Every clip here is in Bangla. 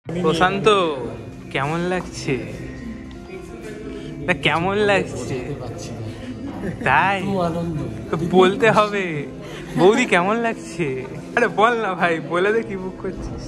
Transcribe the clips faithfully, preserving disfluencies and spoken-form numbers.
প্রশান্ত কেমন লাগছে? না কেমন লাগছে তাই বলতে হবে। বৌদি কেমন লাগছে? আরে বল না ভাই, বলে দে কি বুক করছিস।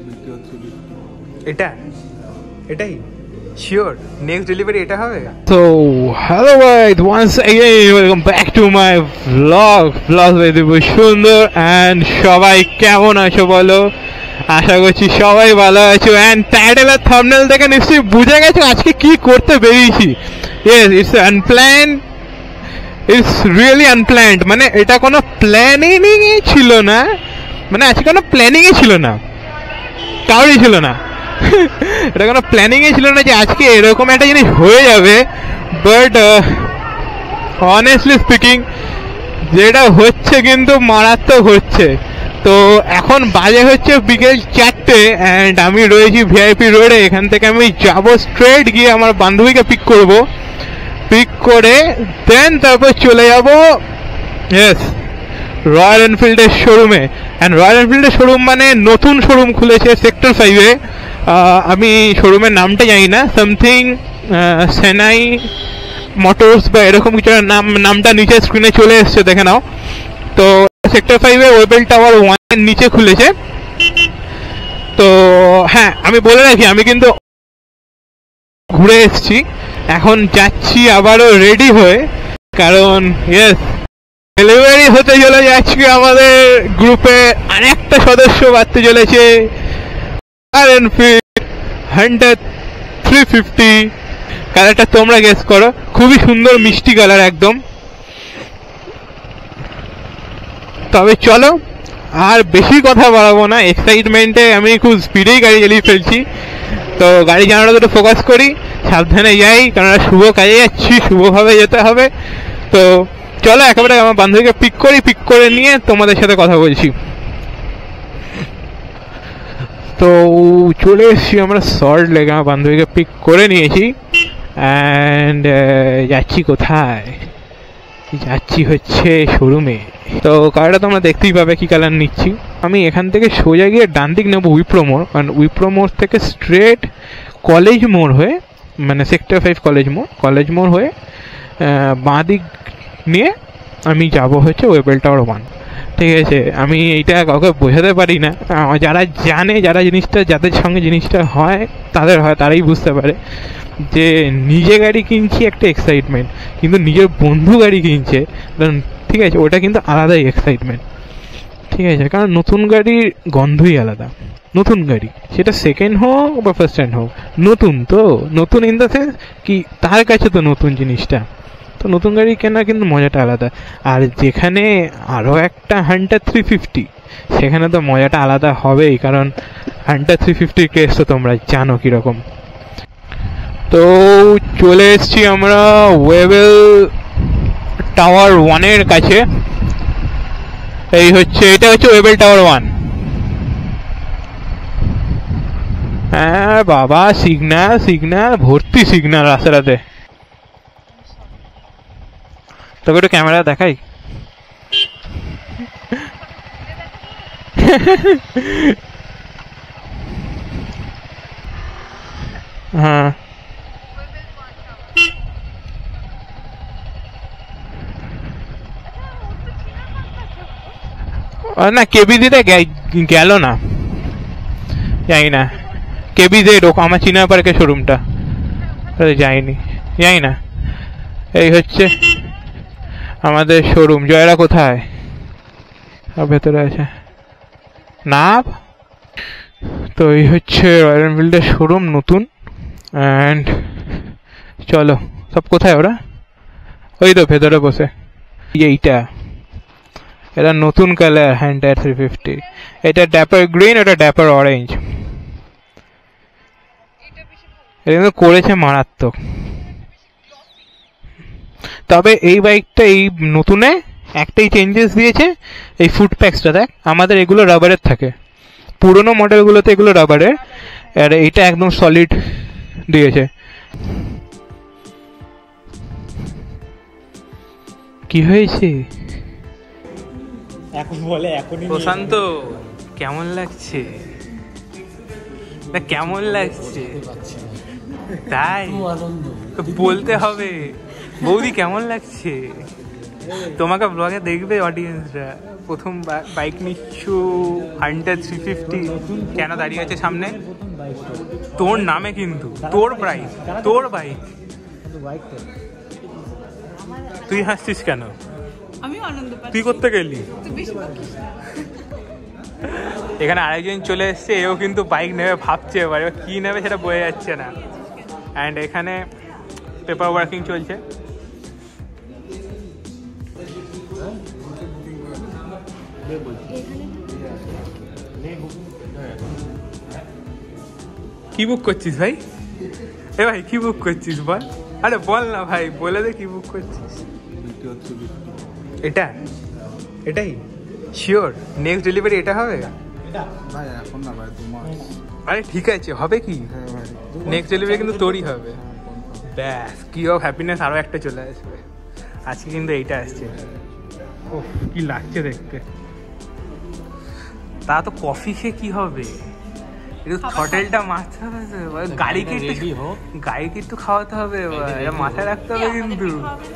এটা এটাই শিওর নেক্সট ডেলিভারি এটা হবে। তো hello guys, once again welcome back to my blog blog with Sundar. And সবাই কেমন আছো বলো? আশা করছি সবাই ভালো আছো। এন্ড টাইটেল আর থাম্বনেল দেখে নিশ্চয়ই বুঝে গেছো আজকে কি করতে বেরিয়েছি। Yes, it's unplanned, it's really unplanned. মানে এটা কোনো প্ল্যানিং ছিল না, মানে আজকে কোনো প্ল্যানিং ছিল না, কারোরই ছিল না। এটা কোনো প্ল্যানিং ছিল না যে আজকে এরকম একটা জিনিস হয়ে যাবে। বাট অনেস্টলি স্পিকিং যেটা হচ্ছে কিন্তু মারাত্মক হচ্ছে। তো এখন বাজে হচ্ছে বিকেল চারটে অ্যান্ড আমি রয়েছি ভিআইপি রোডে। এখান থেকে আমি যাবো স্ট্রেট গিয়ে আমার বান্ধবীকে পিক করব। পিক করে দেন তারপর চলে যাব ইয়েস রয়্যাল এনফিল্ডের শোরুমে। অ্যান্ড রয়্যাল এনফিল্ডের শোরুম মানে নতুন শোরুম খুলেছে সেক্টর ফাইভে। আমি শোরুমের নামটা জানি না, সামথিং সেনাই মোটরস বা এরকম কিছু নাম। নামটা নিচে স্ক্রিনে চলে এসছে, দেখে নাও। তো সেক্টর ফাইভে ওয়েবেল টাওয়ার ওয়ানের নিচে খুলেছে। তো হ্যাঁ, আমি বলে রাখি আমি কিন্তু ঘুরে এসছি, এখন যাচ্ছি আবারও রেডি হয়ে, কারণ ইয়েস ডেলিভারি হতে চলে যাচ্ছে। আমাদের গ্রুপে আরেকটা সদস্য বাড়তে চলেছে, Royal Enfield Hunter three fifty. কালারটা তোমরা গেস করো, খুবই সুন্দর মিষ্টি কালার একদম। তবে চলো আর বেশি কথা বাড়াবো না, এক্সাইটমেন্টে আমি খুব স্পিডেই গাড়ি চালিয়ে ফেলছি। তো গাড়ি চালানোটা দুটো ফোকাস করি, সাবধানে যাই, কারণ শুভ কাজে যাচ্ছি, শুভভাবে যেতে হবে। তো চলো একেবারে আমার বান্ধবীকে পিক করি, পিক করে নিয়ে তোমাদের সাথে কথা বলছি। তো চলে এসেছি আমরা সল্ট লেকে, আমার বান্ধবীকে পিক করে নিয়েছি। অ্যান্ড যাচ্ছি কোথায়? যাচ্ছি হচ্ছে শোরুমে। তো কালারটা তোমরা দেখতেই পাবে কি কালার নিচ্ছি। আমি এখান থেকে সোজা গিয়ে ডান দিক নেবো উইপ্রো মোড়, কারণ উইপ্রো মোড় থেকে স্ট্রেট কলেজ মোড় হয়ে, মানে সেক্টর ফাইভ কলেজ মোড়, কলেজ মোড় হয়ে বাঁ দিক নিয়ে আমি যাব হচ্ছে ওয়েবেল টাওয়ার ওয়ান। ঠিক আছে, আমি এইটা কাউকে বোঝাতে পারি না, যারা জানে, যারা জিনিসটা, যাদের সঙ্গে জিনিসটা হয় তাদের হয়, তারাই বুঝতে পারে যে নিজে গাড়ি কিনছি একটা এক্সাইটমেন্ট, কিন্তু নিজের বন্ধু গাড়ি কিনছে, ঠিক আছে, ওটা কিন্তু আলাদাই এক্সাইটমেন্ট। ঠিক আছে, কারণ নতুন গাড়ির গন্ধই আলাদা। নতুন গাড়ি সেটা সেকেন্ড হোক বা ফার্স্ট হ্যান্ড হোক, নতুন তো নতুন ইন দ্য সেন্স কি তার কাছে তো নতুন জিনিসটা। তো নতুন গাড়ি কেনা কিন্তু মজাটা আলাদা। আর যেখানে আরও একটা হান্টার থ্রি ফিফটি, সেখানে তো মজাটা আলাদা হবেই, কারণ হান্টার থ্রি ফিফটির কেস তো তোমরা জানো কীরকম। তো চলে এসছি আমরা ওয়েবেল টাওয়ার ওয়ানের কাছে। এই হচ্ছে, এটা হচ্ছে ওয়েবেল টাওয়ার ওয়ান। হ্যাঁ বাবা, সিগন্যাল সিগন্যাল ভর্তি সিগন্যাল রাস্তাটাতে। তোকে একটু ক্যামেরা দেখাই। হ্যাঁ না, কেবিজিতে গেল না, জানি না। কেবিজে আমার চিনা পার্কের শোরুমটা যাইনি, জানি না। এই হচ্ছে আমাদের শোরুম। জয়রা কোথায়? ভেতরে আছে না। তো এই হচ্ছে রয়্যাল এনফিল্ডের শোরুম নতুন। অ্যান্ড চলো, সব কোথায় ওরা? ওই তো ভেতরে বসে। এইটা এটা নতুন কালার হান্টার থ্রি ফিফটি। এটা ড্যাপার গ্রিন, এটা ড্যাপার অরেঞ্জ। এটা কিন্তু করেছে মারাত্মক। তবে এই বাইকটা এই নতুনে একটাই চেঞ্জেস দিয়েছে, এই ফুট প্যাক্সটা। দেখ, আমাদের এগুলো রাবারের থাকে, পুরোনো মডেলগুলোতে এগুলো রাবারের, আর এইটা একদম সলিড দিয়েছে। কি হয়েছে এখন বলে? এখনই প্রশান্ত কেমন লাগছে? না কেমন লাগছে তাই বলতে হবে। বৌদি কেমন লাগছে? তোমাকে ব্লগে দেখবে অডিয়েন্সরা। প্রথম বাইক নিচ্ছ হান্টার থ্রি ফিফটি, কেন দাঁড়িয়ে আছে সামনে? তোর নামে কিন্তু, তোর বাইক, তোর বাইক। তুই হাসছিস কেন? তুই করতে গেলি? এখানে আরেকজন চলে এসছে, এও কিন্তু বাইক নেবে ভাবছে, এবার কি নেবে সেটা বোঝা যাচ্ছে না। অ্যান্ড এখানে পেপার ওয়ার্কিং চলছে। কি বুক করছিস ভাই? এ ভাই কি বুক করছিস বল? আরে বল না ভাই, বলে দে কি বুক করছিস। এটা এটাই শিওর নেক্সট ডেলিভারি এটা হবে? আরে ঠিক আছে, হবে কি নেক্সট ডেলিভারি কিন্তু তোরই হবে। ব্যাস কি অফ হ্যাপিনেস, আরও একটা চলে আসবে। আজকে কিন্তু এইটা আসছে। ও কি লাগছে দেখতে। তা তো কফি খেয়ে কি হবে, একটু হোটেলটা মারতে হবে। গাড়িকে একটু গাড়িকে একটু খাওয়াতে হবে, এটা মাথায় রাখতে হবে কিন্তু।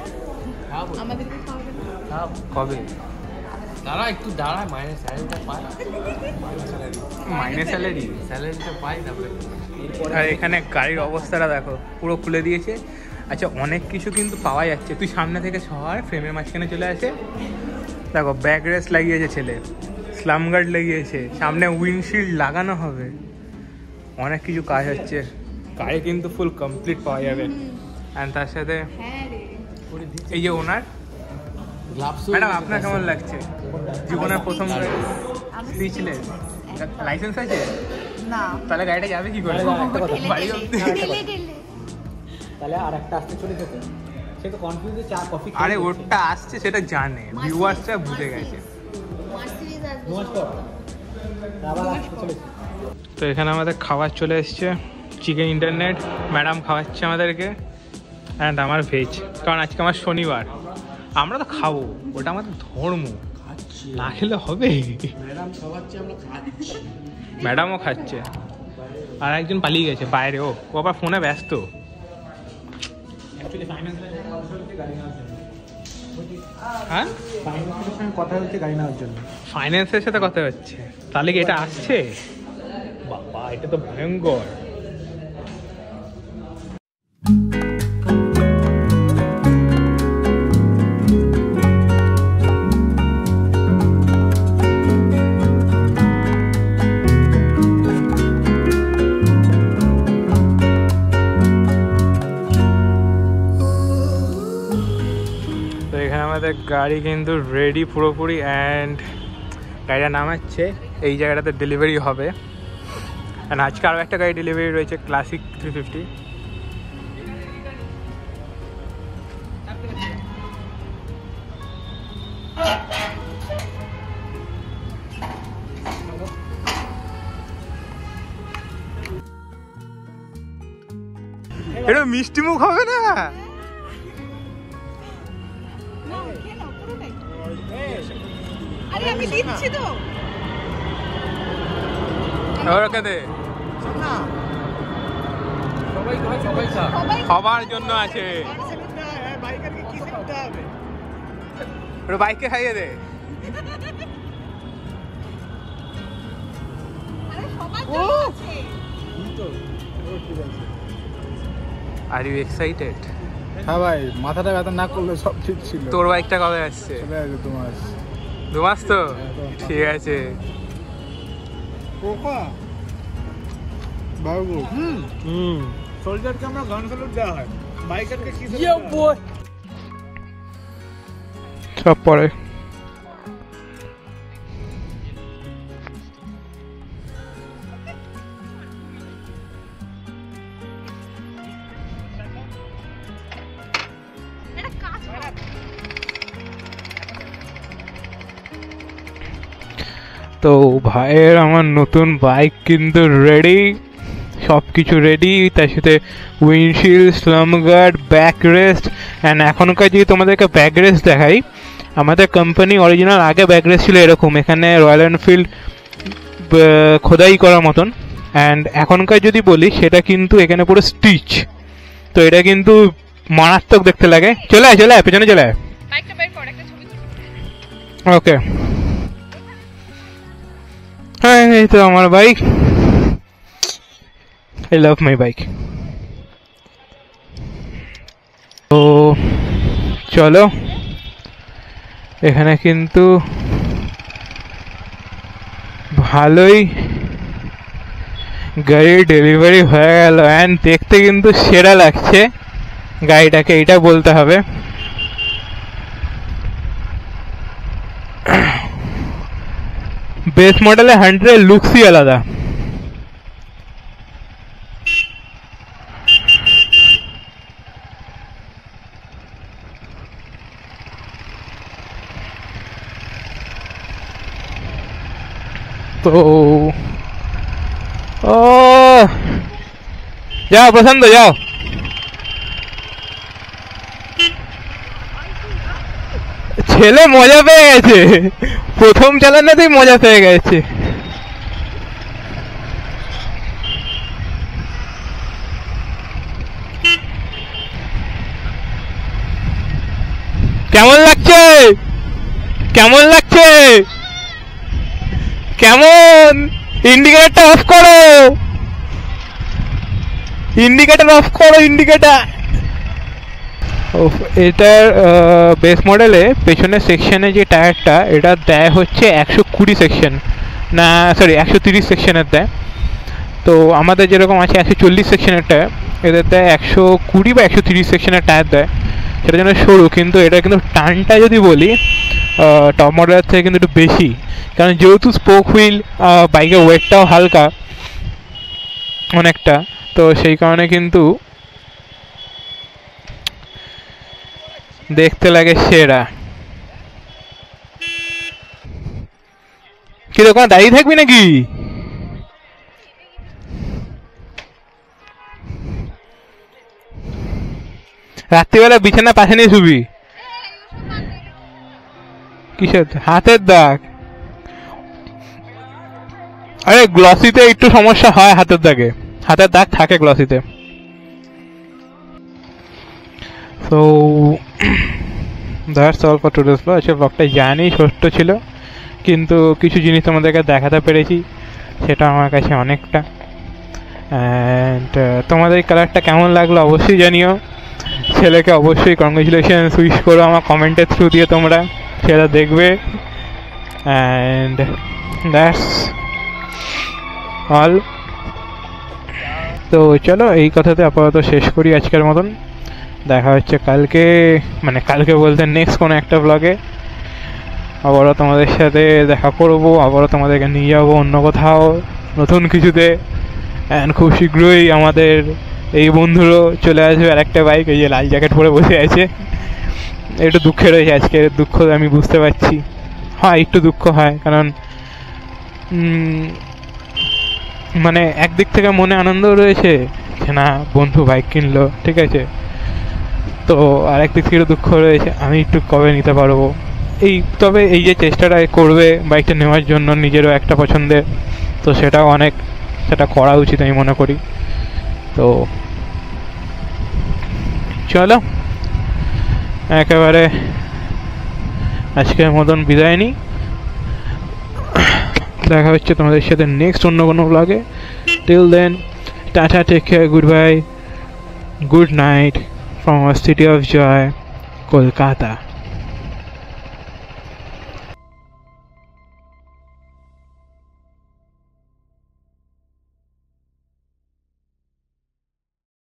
কবে দাঁড়া একটু দাঁড়ায়, মাইনে স্যালারিটা পায়, মাইনে স্যালারি স্যালারিটা পাই তারপরে। আর এখানে গাড়ির অবস্থাটা দেখো, পুরো খুলে দিয়েছে। আচ্ছা অনেক কিছু কিন্তু পাওয়া যাচ্ছে। তুই সামনে থেকে সর, ফ্রেমের মাঝখানে চলে আসে, দেখো ব্যাক রেস্ট লাগিয়েছে ছেলে, স্লাম গার্ড লাগিয়েছে, সামনে উইন্ডশিল্ড লাগানো হবে, অনেক কিছু কাজ হচ্ছে। গাড়ি কিন্তু ফুল কমপ্লিট পাওয়া যাবে। অ্যান্ড তার সাথে এই যে ওনার ম্যাডাম, আপনার কেমন লাগছে? জীবনের প্রথম দিয়েছিলেন, লাইসেন্স আছে না? তাহলে গাড়িটা যাবে কি করে? আরে ওটা আসছে সেটা জানে, ভিউয়ার্সরা বুঝে গেছে। তো এখানে আমাদের খাবার চলে এসছে, চিকেন ইন্টারনেট ম্যাডাম খাওয়াচ্ছে আমাদেরকে। অ্যান্ড আমার ভেজ, কারণ আজকে আমার শনিবার। আমরা তো খাবো, ওটা আমাদের ধর্ম, না খেলে হবে। ম্যাডামও খাচ্ছে, আর একজন পালিয়ে গেছে বাইরে, ও ও আবার ফোনে ব্যস্ত। হ্যাঁ কথা হচ্ছে গাড়ি নেওয়ার জন্য, ফাইন্যান্সের সাথে কথা হচ্ছে। তাহলে কি এটা আসছে? বাবা এটা তো ভয়ঙ্কর। আমাদের গাড়ি কিন্তু রেডি পুরোপুরি, অ্যান্ড গাড়িটা নামাচ্ছে, এই জায়গাটাতে ডেলিভারি হবে। অ্যান্ড আজকে আরও একটা গাড়ি ডেলিভারি রয়েছে, ক্লাসিক থ্রি ফিফটি। এটা মিষ্টি মুখ হবে না? আমি দিচ্ছি তো, সবার জন্য আছে। বাইককে খাইয়ে দে। Are you excited? হ্যাঁ ভাই, মাথাটা ব্যথা না করলে সব ঠিক ছিল। তোর বাইকটা কবে আসছে? দু মাস। দু মাস তো ঠিক আছে। সোলজারকে আমরা গান স্যালুট দেওয়া হয়, বাইকারকে কি সব পরে। তো ভাইয়ের আমার নতুন বাইক কিন্তু রেডি, সব কিছু রেডি, তার সাথে windshield, slam guard, back rest. And এখনকার যদি তোমাদেরকে ব্যাক রেস্ট দেখাই, আমাদের কোম্পানি অরিজিনাল আগে ব্যাক রেস্ট ছিল এরকম, এখানে রয়্যাল এনফিল্ড খোদাই করার মতন, অ্যান্ড এখনকার যদি বলি সেটা কিন্তু এখানে পুরো স্টিচ, তো এটা কিন্তু মারাত্মক দেখতে লাগে। চলে আয় চলে আয় পেছনে চলে আয়। ওকে হ্যাঁ এই তো আমার bike, I love my bike. তো চলো এখানে কিন্তু ভালোই গাড়ির ডেলিভারি হয়ে গেল, অ্যান্ড দেখতে কিন্তু সেরা লাগছে গাড়িটাকে, এটা বলতে হবে। বেস মডেলে হান্ড্রেড লুকসই আলাদা। তো ও যাও প্রশান্ত যাও, ছেলে মজা পেয়ে গেছে, প্রথম চালানোতেই মজা পেয়ে গেছে। কেমন লাগছে কেমন লাগছে কেমন? ইন্ডিকেটরটা অফ করো, ইন্ডিকেটর অফ করো ইন্ডিকেটর। এটার বেস মডেলে পেছনের সেকশনে যে টায়ারটা এটা দেয় হচ্ছে একশো কুড়ি সেকশন, না সরি একশো তিরিশ সেকশনের দেয়। তো আমাদের যেরকম আছে একশো চল্লিশ সেকশনের টায়ার, এদের দেয় একশো কুড়ি বা একশো তিরিশ সেকশনের টায়ার দেয়, সেটা যেন সরু। কিন্তু এটা কিন্তু টানটা যদি বলি টপ মডেলের থেকে কিন্তু একটু বেশি, কারণ যেহেতু স্পোক হুইল, বাইকের ওয়েটটাও হালকা অনেকটা, তো সেই কারণে কিন্তু দেখতে লাগে সেরা। কি দোকান দাঁড়িয়ে থাকবি নাকি? রাত্রিবেলা বিছানা পাশে নিয়ে শুবি? কিসের হাতের দাগ? আরে গ্লসিতে একটু সমস্যা হয় হাতের দাগে, হাতের দাগ থাকে গ্লসিতে। তো that's all for today's blog. আচ্ছা ব্লগটা জানি ছোট্ট ছিল, কিন্তু কিছু জিনিস তোমাদেরকে দেখাতে পেরেছি, সেটা আমার কাছে অনেকটা। অ্যান্ড তোমাদের কালারটা কেমন লাগলো অবশ্যই জানিও। ছেলেকে অবশ্যই কংগ্রেচুলেশন উইশ করো আমার কমেন্টের থ্রু দিয়ে, তোমরা সেটা দেখবে। And that's all. তো চলো এই কথাতে আপাতত শেষ করি আজকের মতন। দেখা হচ্ছে কালকে, মানে কালকে বলতে নেক্সট কোনো একটা ব্লগে আবারও তোমাদের সাথে দেখা করব, আবারও তোমাদেরকে নিয়ে যাবো অন্য কোথাও নতুন কিছুতে। অ্যান্ড খুব শীঘ্রই আমাদের এই বন্ধুরও চলে আসবে আর একটা বাইক, এই যে লাল জ্যাকেট পরে বসে আছে। একটু দুঃখে রয়েছে আজকে, দুঃখ আমি বুঝতে পারছি, হয় একটু দুঃখ হয়, কারণ মানে একদিক থেকে মনে আনন্দ রয়েছে যে না বন্ধু বাইক কিনলো, ঠিক আছে, তো আর একদিক থেকে দুঃখ রয়েছে আমি একটু কবে নিতে পারবো। এই তবে এই যে চেষ্টাটা করবে বাইকটা নেওয়ার জন্য নিজেরও একটা পছন্দের, তো সেটাও অনেক, সেটা করা উচিত আমি মনে করি। তো চলো একেবারে আজকের মতন বিদায় নিই, দেখা হচ্ছে তোমাদের সাথে নেক্সট অন্য কোনো ব্লগে। Till then tata, take care, goodbye, good night from our city of joy, Kolkata.